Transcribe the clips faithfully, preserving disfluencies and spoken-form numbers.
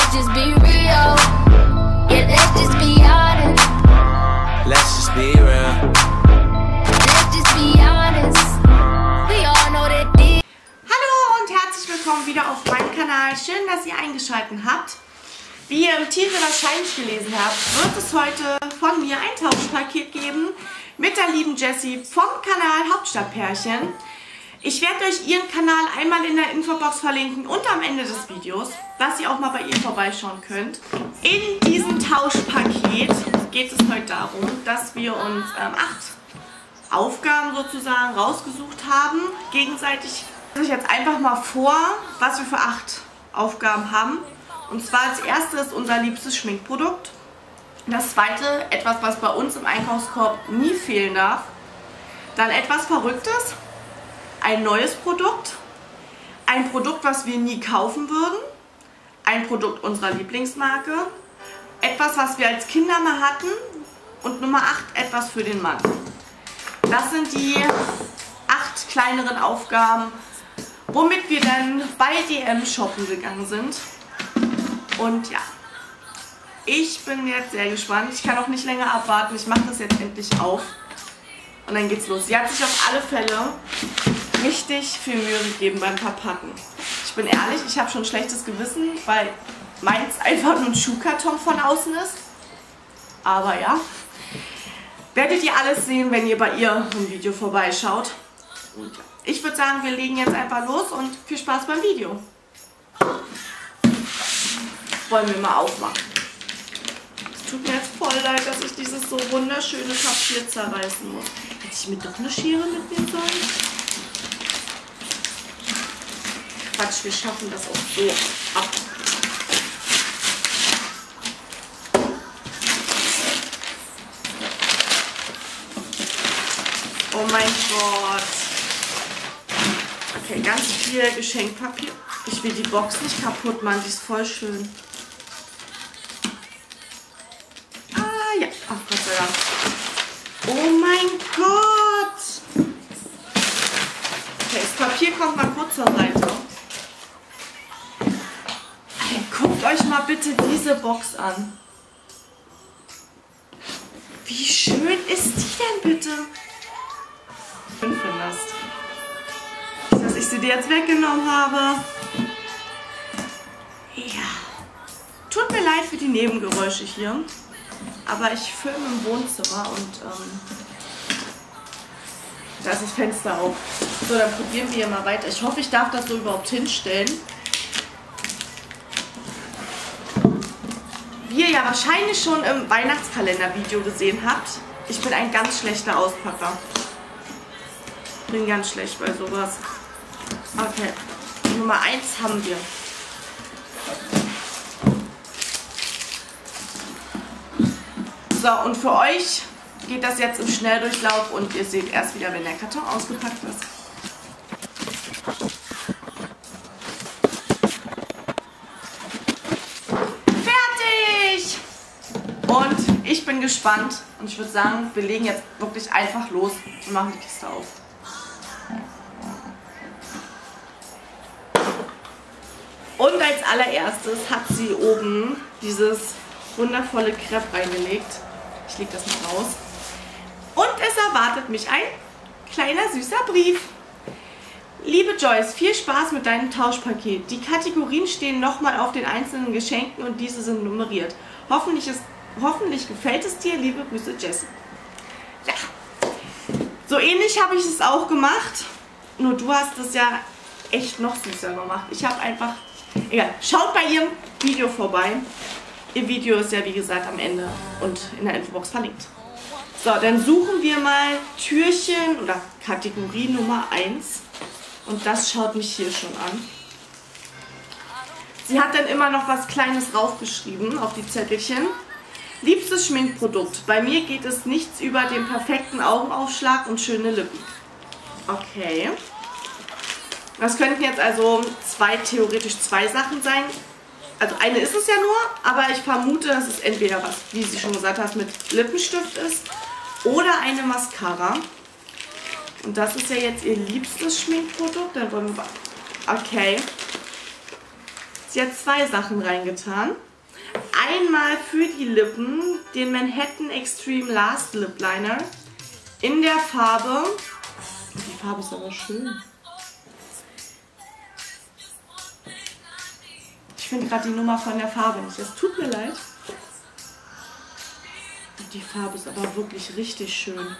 let's just be real. Yeah, let's just be honest. Let's just be real. Let's just be honest. We all know that this. Hallo und herzlich willkommen wieder auf meinem Kanal. Schön, dass ihr eingeschaltet habt. Wie ihr im Titel wahrscheinlich gelesen habt, wird es heute von mir ein Tauschpaket geben mit der lieben Jessie vom Kanal Hauptstadtpärchen. Ich werde euch ihren Kanal einmal in der Infobox verlinken und am Ende des Videos, dass ihr auch mal bei ihr vorbeischauen könnt. In diesem Tauschpaket geht es heute darum, dass wir uns ähm, acht Aufgaben sozusagen rausgesucht haben. Gegenseitig stelle ich jetzt einfach mal vor, was wir für acht Aufgaben haben. Und zwar als erstes unser liebstes Schminkprodukt. Das zweite, etwas, was bei uns im Einkaufskorb nie fehlen darf. Dann etwas Verrücktes. Ein neues Produkt, ein Produkt, was wir nie kaufen würden, ein Produkt unserer Lieblingsmarke, etwas, was wir als Kinder mal hatten und Nummer acht, etwas für den Mann. Das sind die acht kleineren Aufgaben, womit wir dann bei D M shoppen gegangen sind. Und ja, ich bin jetzt sehr gespannt. Ich kann auch nicht länger abwarten. Ich mache das jetzt endlich auf und dann geht's los. Sie hat sich auf alle Fälle richtig viel Mühe gegeben beim Verpacken. Ich bin ehrlich, ich habe schon ein schlechtes Gewissen, weil meins einfach nur ein Schuhkarton von außen ist. Aber ja, werdet ihr alles sehen, wenn ihr bei ihr im Video vorbeischaut. Und ja, ich würde sagen, wir legen jetzt einfach los und viel Spaß beim Video. Wollen wir mal aufmachen. Es tut mir jetzt voll leid, dass ich dieses so wunderschöne Papier zerreißen muss. Hätte ich mir doch eine Schere mitnehmen sollen? Quatsch, wir schaffen das auch so ab. Oh mein Gott. Okay, ganz viel Geschenkpapier. Ich will die Box nicht kaputt machen, die ist voll schön. Ah ja, ach Gott sei Dank. Oh mein Gott. Okay, das Papier kommt mal kurz zur Seite. Guckt euch mal bitte diese Box an. Wie schön ist die denn bitte? Schön findest. Dass ich sie dir jetzt weggenommen habe. Ja. Tut mir leid für die Nebengeräusche hier. Aber ich filme im Wohnzimmer und ähm, da ist das Fenster auf. So, dann probieren wir mal weiter. Ich hoffe, ich darf das so überhaupt hinstellen. Wie ihr ja wahrscheinlich schon im Weihnachtskalender-Video gesehen habt, ich bin ein ganz schlechter Auspacker. Bin ganz schlecht bei sowas. Okay, Nummer eins haben wir. So, und für euch geht das jetzt im Schnelldurchlauf und ihr seht erst wieder, wenn der Karton ausgepackt ist. Und ich bin gespannt und ich würde sagen, wir legen jetzt wirklich einfach los und machen die Kiste auf. Und als allererstes hat sie oben dieses wundervolle Crepe reingelegt. Ich lege das mal raus. Und es erwartet mich ein kleiner süßer Brief. Liebe Joyce, viel Spaß mit deinem Tauschpaket. Die Kategorien stehen nochmal auf den einzelnen Geschenken und diese sind nummeriert. Hoffentlich ist Hoffentlich gefällt es dir. Liebe Grüße, Jessie. Ja, so ähnlich habe ich es auch gemacht. Nur du hast es ja echt noch süßer gemacht. Ich habe einfach... Egal, schaut bei ihrem Video vorbei. Ihr Video ist ja wie gesagt am Ende und in der Infobox verlinkt. So, dann suchen wir mal Türchen oder Kategorie Nummer eins. Und das schaut mich hier schon an. Sie hat dann immer noch was Kleines draufgeschrieben auf die Zettelchen. Liebstes Schminkprodukt. Bei mir geht es nichts über den perfekten Augenaufschlag und schöne Lippen. Okay. Das könnten jetzt also zwei, theoretisch zwei Sachen sein. Also eine ist es ja nur, aber ich vermute, dass es entweder was, wie sie schon gesagt hat, mit Lippenstift ist oder eine Mascara. Und das ist ja jetzt ihr liebstes Schminkprodukt. Dann wollen wir... Okay. Sie hat zwei Sachen reingetan. Einmal für die Lippen den Manhattan Extreme Last Lip Liner in der Farbe. Die Farbe ist aber schön. Ich finde gerade die Nummer von der Farbe nicht. Es tut mir leid. Die Farbe ist aber wirklich richtig schön.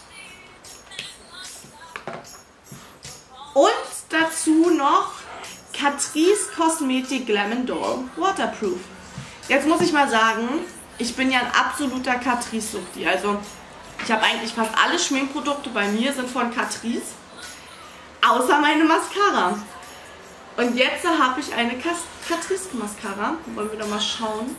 Und dazu noch Catrice Cosmetic Glam Doll Waterproof. Jetzt muss ich mal sagen, ich bin ja ein absoluter Catrice-Suchti. Also ich habe eigentlich fast alle Schminkprodukte bei mir sind von Catrice. Außer meine Mascara. Und jetzt habe ich eine Catrice Mascara. Wollen wir doch mal schauen.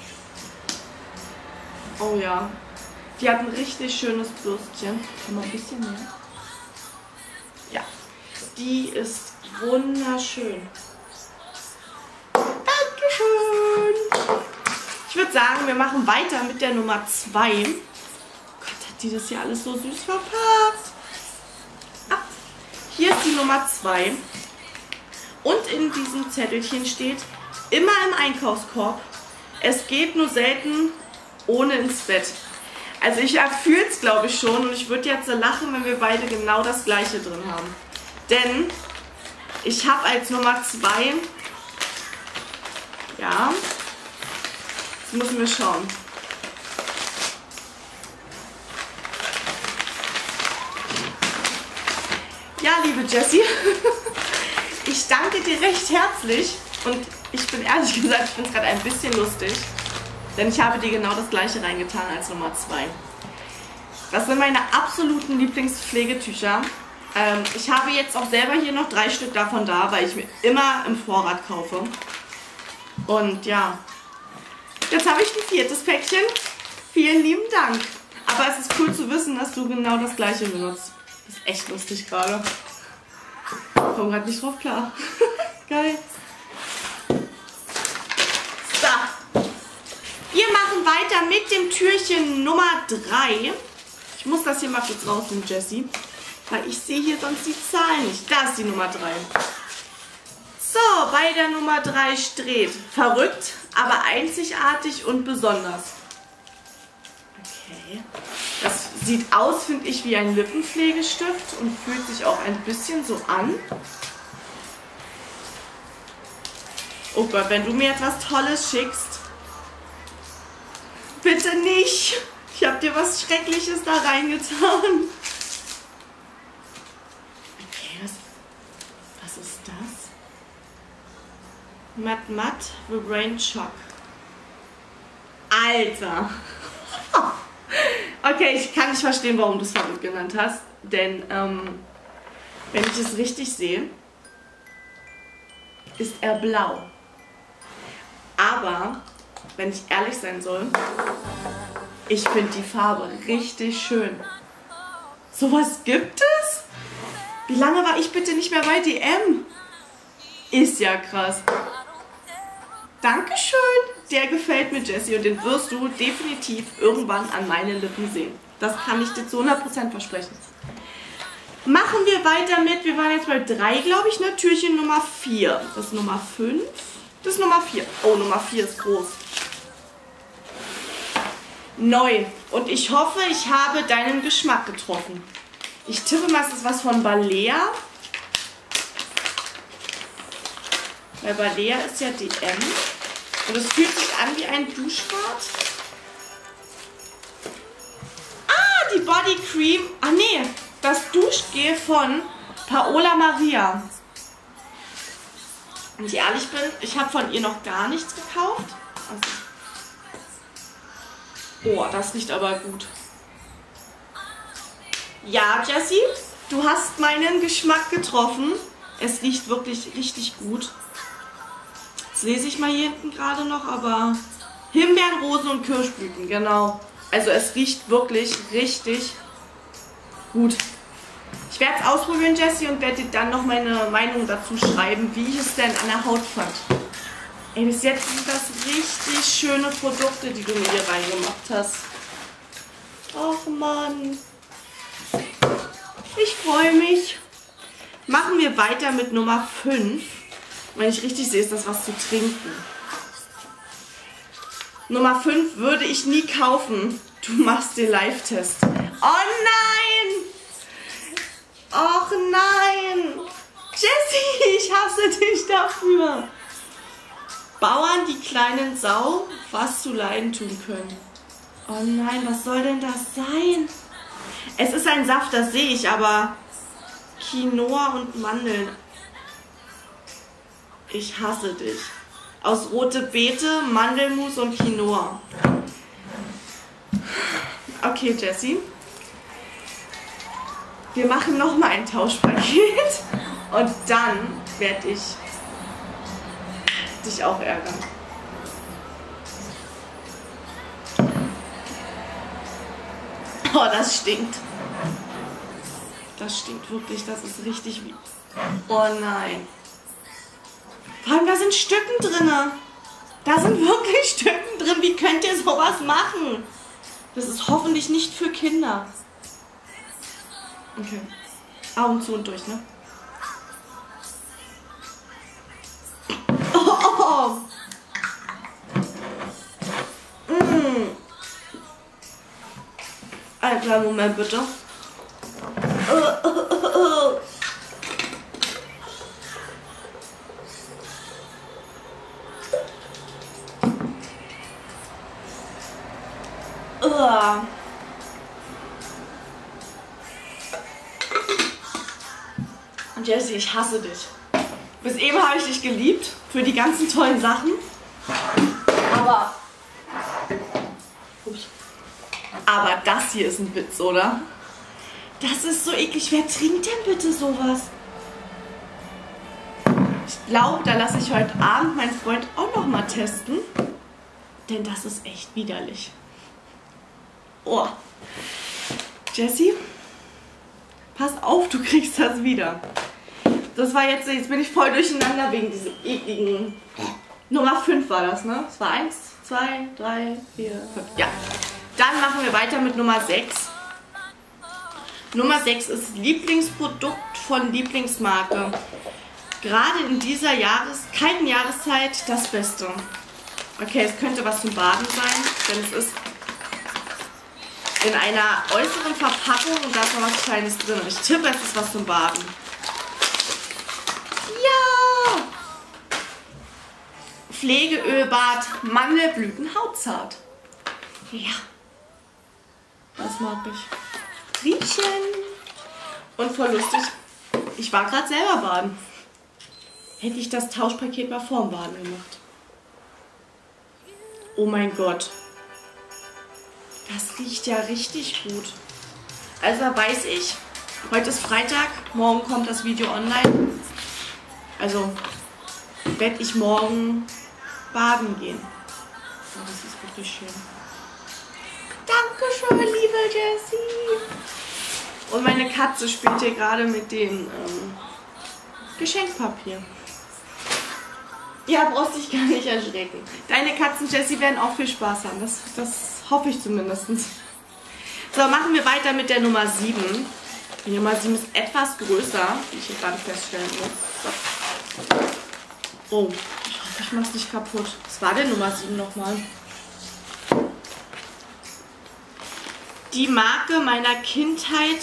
Oh ja. Die hat ein richtig schönes Bürstchen. Kann man ein bisschen mehr? Ja. Die ist wunderschön. Dankeschön. Ich würde sagen, wir machen weiter mit der Nummer zwei. Gott, hat die das hier alles so süß verpackt. Ah, hier ist die Nummer zwei. Und in diesem Zettelchen steht, immer im Einkaufskorb. Es geht nur selten ohne ins Bett. Also ich erfühle es, glaube ich, schon. Und ich würde jetzt so lachen, wenn wir beide genau das Gleiche drin haben. Denn ich habe als Nummer zwei, ja, jetzt müssen wir schauen. Ja, liebe Jessie, ich danke dir recht herzlich und ich bin ehrlich gesagt, ich finde es gerade ein bisschen lustig, denn ich habe dir genau das Gleiche reingetan als Nummer zwei. Das sind meine absoluten Lieblingspflegetücher. Ähm, ich habe jetzt auch selber hier noch drei Stück davon da, weil ich mir immer im Vorrat kaufe. Und ja, jetzt habe ich ein viertes Päckchen. Vielen lieben Dank. Aber es ist cool zu wissen, dass du genau das Gleiche benutzt. Das ist echt lustig gerade. Ich komme gerade nicht drauf klar. Geil. So. Wir machen weiter mit dem Türchen Nummer drei. Ich muss das hier mal kurz rausnehmen, Jessie. Weil ich sehe hier sonst die Zahlen nicht. Da ist die Nummer drei. So, bei der Nummer drei steht verrückt, aber einzigartig und besonders. Okay. Das sieht aus, finde ich, wie ein Lippenpflegestift und fühlt sich auch ein bisschen so an. Oh Gott, wenn du mir etwas Tolles schickst. Bitte nicht. Ich habe dir was Schreckliches da reingetan. Okay, was, was ist das? Matte Matte The Brain Shock. Alter. Okay, ich kann nicht verstehen, warum du es verrückt genannt hast. Denn, ähm, wenn ich es richtig sehe, ist er blau. Aber, wenn ich ehrlich sein soll, ich finde die Farbe richtig schön. Sowas gibt es? Wie lange war ich bitte nicht mehr bei D M? Ist ja krass. Dankeschön. Der gefällt mir, Jessie, und den wirst du definitiv irgendwann an meinen Lippen sehen. Das kann ich dir zu hundert Prozent versprechen. Machen wir weiter mit, wir waren jetzt bei drei, glaube ich, ne? Türchen Nummer vier. Das ist Nummer fünf. Das ist Nummer vier. Oh, Nummer vier ist groß. Neu. Und ich hoffe, ich habe deinen Geschmack getroffen. Ich tippe mal, es ist was von Balea. Weil Balea ist ja D M. Und es fühlt sich an wie ein Duschbad. Ah, die Body Cream. Ah nee, das Duschgel von Paola Maria. Wenn ich ehrlich bin, ich habe von ihr noch gar nichts gekauft. Also. Oh, das riecht aber gut. Ja, Jessie, du hast meinen Geschmack getroffen. Es riecht wirklich richtig gut. Das lese ich mal hier hinten gerade noch, aber Himbeeren, Rosen und Kirschblüten, genau. Also es riecht wirklich richtig gut. Ich werde es ausprobieren, Jessie, und werde dir dann noch meine Meinung dazu schreiben, wie ich es denn an der Haut fand. Ey, bis jetzt sind das richtig schöne Produkte, die du mir hier reingemacht hast. Och Mann. Ich freue mich. Machen wir weiter mit Nummer fünf. Wenn ich richtig sehe, ist das was zu trinken. Nummer fünf würde ich nie kaufen. Du machst den Live-Test. Oh nein! Och nein! Jessie, ich hasse dich dafür. Bauern, die kleinen Sau, was zu leiden tun können. Oh nein, was soll denn das sein? Es ist ein Saft, das sehe ich, aber Quinoa und Mandeln. Ich hasse dich. Aus rote Beete, Mandelmus und Quinoa. Okay, Jessie. Wir machen nochmal ein Tauschpaket und dann werde ich dich auch ärgern. Oh, das stinkt. Das stinkt wirklich, das ist richtig wie... Oh nein. Vor allem, da sind Stücken drin. Da sind wirklich Stücken drin. Wie könnt ihr sowas machen? Das ist hoffentlich nicht für Kinder. Okay. Augen zu und durch, ne? Oh, oh. Mm. Einen kleinen Moment, bitte. Oh, oh, oh, oh. Uh. Jessie, ich hasse dich. Bis eben habe ich dich geliebt für die ganzen tollen Sachen. Aber. Ups. Aber das hier ist ein Witz, oder? Das ist so eklig. Wer trinkt denn bitte sowas? Ich glaube, da lasse ich heute Abend meinen Freund auch noch mal testen. Denn das ist echt widerlich. Oh. Jessie, pass auf, du kriegst das wieder. Das war jetzt, jetzt bin ich voll durcheinander wegen diesem ekligen. Nummer fünf war das, ne? Es war eins, zwei, drei, vier, fünf. Ja. Dann machen wir weiter mit Nummer sechs. Nummer sechs ist Lieblingsprodukt von Lieblingsmarke. Gerade in dieser Jahres kalten Jahreszeit das Beste. Okay, es könnte was zum Baden sein, denn es ist in einer äußeren Verpackung und da ist noch was Kleines drin. Ich tippe, es ist was zum Baden. Ja! Pflegeölbad, Mandelblüten, hautzart. Ja. Das mag ich. Riechen. Und voll lustig. Ich war gerade selber baden. Hätte ich das Tauschpaket mal vorm Baden gemacht. Oh mein Gott. Das riecht ja richtig gut. Also weiß ich, heute ist Freitag, morgen kommt das Video online. Also werde ich morgen baden gehen. Oh, das ist wirklich schön. Dankeschön, liebe Jessie. Und meine Katze spielt hier gerade mit dem ähm, Geschenkpapier. Ja, brauchst dich gar nicht erschrecken. Deine Katzen, Jessie, werden auch viel Spaß haben. Das, das hoffe ich zumindest. So, machen wir weiter mit der Nummer sieben. Die Nummer sieben ist etwas größer, wie ich hier gerade feststellen muss. So. Oh, ich hoffe, ich mache es nicht kaputt. Was war denn Nummer sieben nochmal? Die Marke meiner Kindheit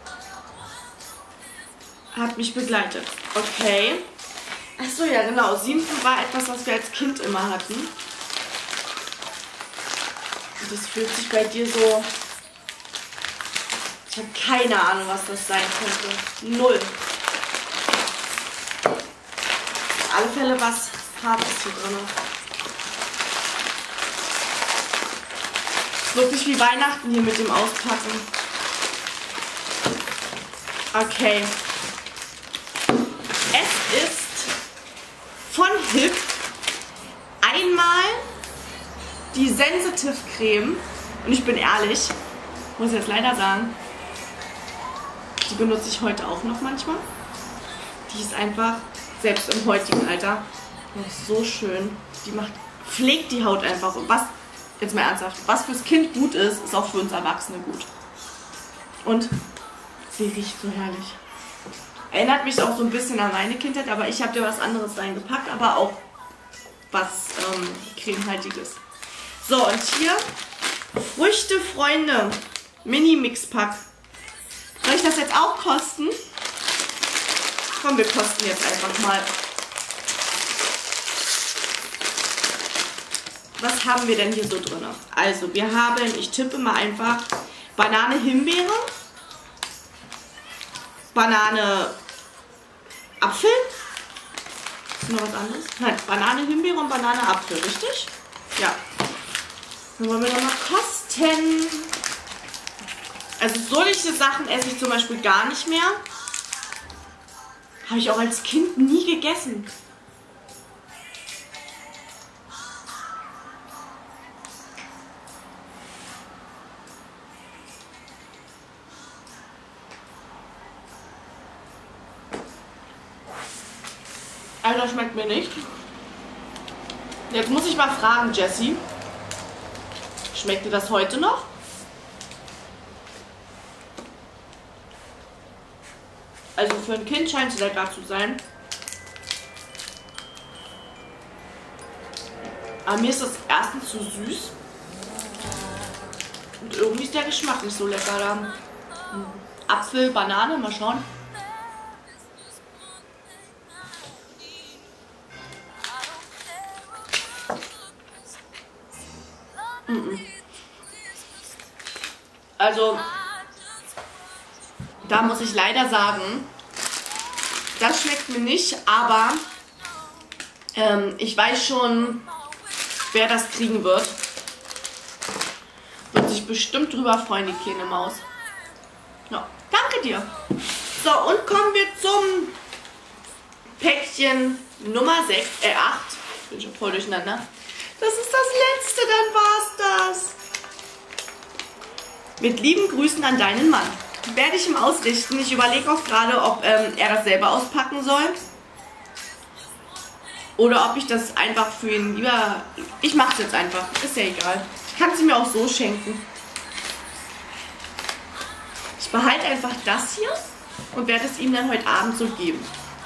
hat mich begleitet. Okay. Achso, ja genau. sieben war etwas, was wir als Kind immer hatten. Und das fühlt sich bei dir so... Ich habe keine Ahnung, was das sein könnte. Null. Auf alle Fälle was Hartes hier drin. Ist wirklich wie Weihnachten hier mit dem Auspacken. Okay. Es ist von Hip einmal die Sensitive Creme. Und ich bin ehrlich, muss ich jetzt leider sagen, die benutze ich heute auch noch manchmal. Die ist einfach, selbst im heutigen Alter, noch so schön. Die macht, pflegt die Haut einfach. Und was, jetzt mal ernsthaft, was fürs Kind gut ist, ist auch für uns Erwachsene gut. Und sie riecht so herrlich. Erinnert mich auch so ein bisschen an meine Kindheit, aber ich habe dir was anderes reingepackt, aber auch was ähm, cremhaltiges. So, und hier Früchte, Freunde, Mini-Mix-Pack. Soll ich das jetzt auch kosten? Komm, wir kosten jetzt einfach mal. Was haben wir denn hier so drin? Also, wir haben, ich tippe mal einfach, Banane, Himbeere, Banane, Apfel. Ist noch was anderes? Nein, Banane, Himbeere und Banane, Apfel, richtig? Ja. Dann wollen wir noch mal kosten. Also solche Sachen esse ich zum Beispiel gar nicht mehr. Habe ich auch als Kind nie gegessen. Alter, schmeckt mir nicht. Jetzt muss ich mal fragen, Jessie. Schmeckt dir das heute noch? Also für ein Kind scheint es lecker zu sein. Aber mir ist das erstens zu süß. Und irgendwie ist der Geschmack nicht so lecker da. Apfel, Banane, mal schauen. Also, da muss ich leider sagen, das schmeckt mir nicht, aber ähm, ich weiß schon, wer das kriegen wird. Wird sich bestimmt drüber freuen, die kleine Maus. Ja, danke dir. So, und kommen wir zum Päckchen Nummer sechs, äh acht. Bin schon voll durcheinander. Das ist das letzte, dann war's das. Mit lieben Grüßen an deinen Mann. Werde ich ihm ausrichten. Ich überlege auch gerade, ob ähm, er das selber auspacken soll. Oder ob ich das einfach für ihn lieber... Ich mache es jetzt einfach. Ist ja egal. Ich kann es mir auch so schenken. Ich behalte einfach das hier und werde es ihm dann heute Abend so geben.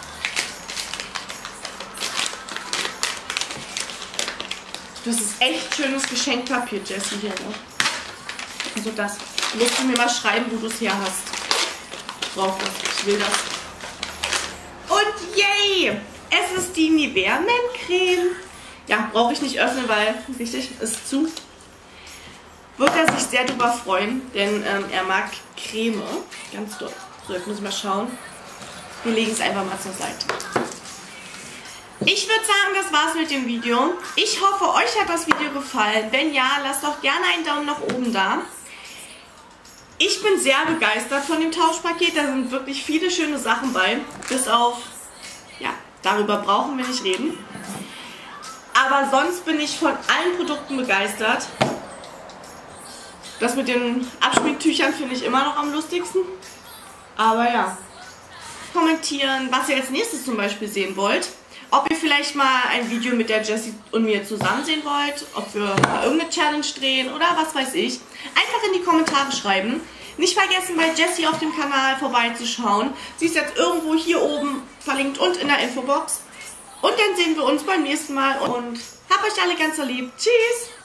Das ist echt schönes Geschenkpapier, Jessie, hier. Ne? Also das. Musst du mir mal schreiben, wo du es her hast. Ich brauche das. Ich will das. Und yay! Es ist die Nivea Men Creme. Ja, brauche ich nicht öffnen, weil, richtig, ist zu. Wird er sich sehr drüber freuen, denn ähm, er mag Creme. Ganz doll. So, jetzt muss ich mal schauen. Wir legen es einfach mal zur Seite. Ich würde sagen, das war's mit dem Video. Ich hoffe, euch hat das Video gefallen. Wenn ja, lasst doch gerne einen Daumen nach oben da. Ich bin sehr begeistert von dem Tauschpaket. Da sind wirklich viele schöne Sachen bei. Bis auf, ja, darüber brauchen wir nicht reden. Aber sonst bin ich von allen Produkten begeistert. Das mit den Abschminktüchern finde ich immer noch am lustigsten. Aber ja, kommentieren, was ihr als nächstes zum Beispiel sehen wollt. Ob ihr vielleicht mal ein Video mit der Jessie und mir zusammen sehen wollt, ob wir mal irgendeine Challenge drehen oder was weiß ich. Einfach in die Kommentare schreiben. Nicht vergessen, bei Jessie auf dem Kanal vorbeizuschauen. Sie ist jetzt irgendwo hier oben verlinkt und in der Infobox. Und dann sehen wir uns beim nächsten Mal und habt euch alle ganz so lieb. Tschüss!